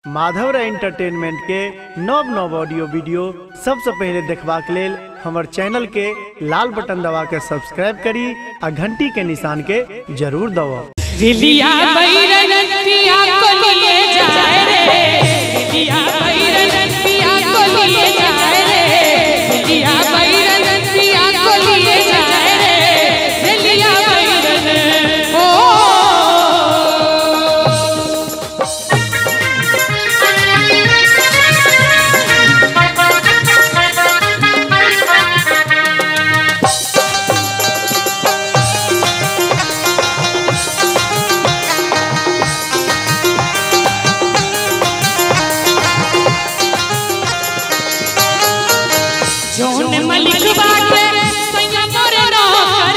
Madhav entertainment के नव नव ऑडियो वीडियो सबसे पहले देखबाक लेल हमर चैनल के लाल बटन दबा के सब्सक्राइब करी आ घंटी के निशान के जरूर दबाओ। जौन मलिक बाटे सैया मोर नौकर,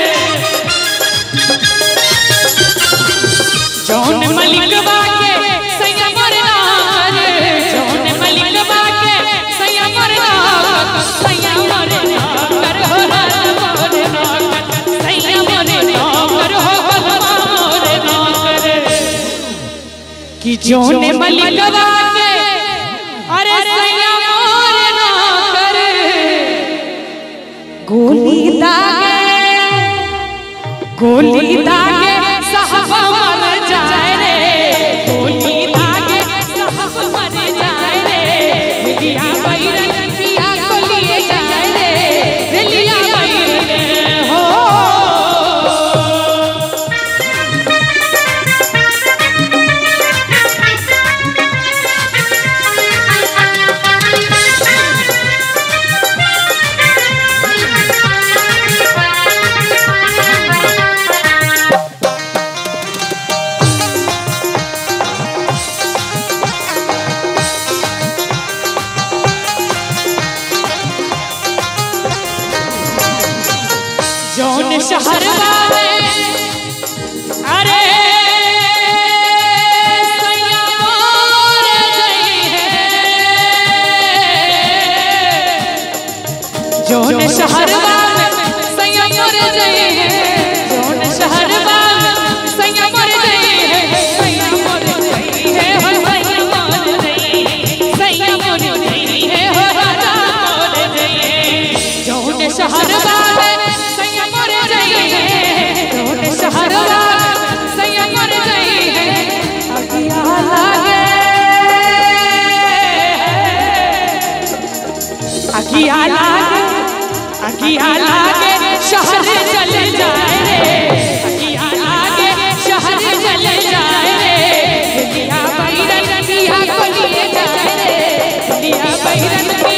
जौन मलिक बाटे सैया मोर नौकर, जौन मलिक बाटे सैया मोर नौकर, सैया मोर नौकर हो मोर नौकर, सैया मोर नौकर हो मोर नौकर कि जौन मलिक बाटे अरे सैया गोली दागे साहब मर जाए रे, गोली दागे साहब मर जाए रे, लिया बैरन पिया को लिए जाए रे, लिया बैरन हो। जौन शहर वाले अरे सैया मोर गई है, जौन शहर वाले सैया मोर गई है, जौन शहर वाले सैया मोर गई है, सैया मोर गई है हो सैया मोर गई है, सैया मोर गई है हो राजा मोर गई है, जौन शहर वाले शहर सैया मर गई है, अगिया लागे शहर चल जाए रे, अगिया लागे शहर चल जाए रे, लिया बैरन पिया को लिए जाए रे, लिया बैरन